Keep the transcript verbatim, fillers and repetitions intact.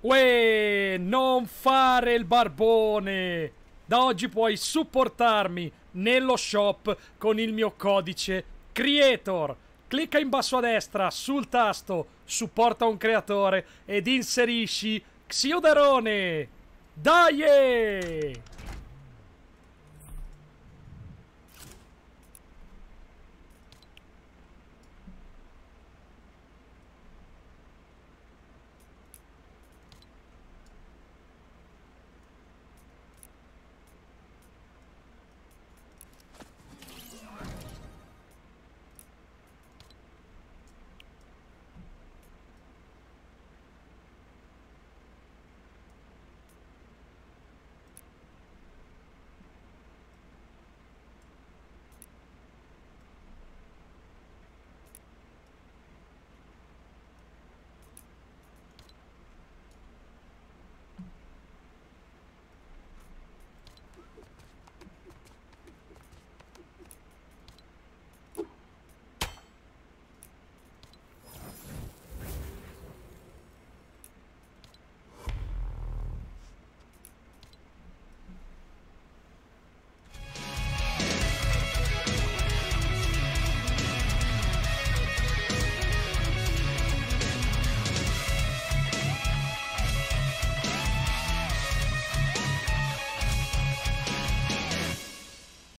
Uè, non fare il barbone! Da oggi puoi supportarmi nello shop con il mio codice Creator. Clicca in basso a destra sul tasto Supporta un creatore ed inserisci Xiodarone! Dai!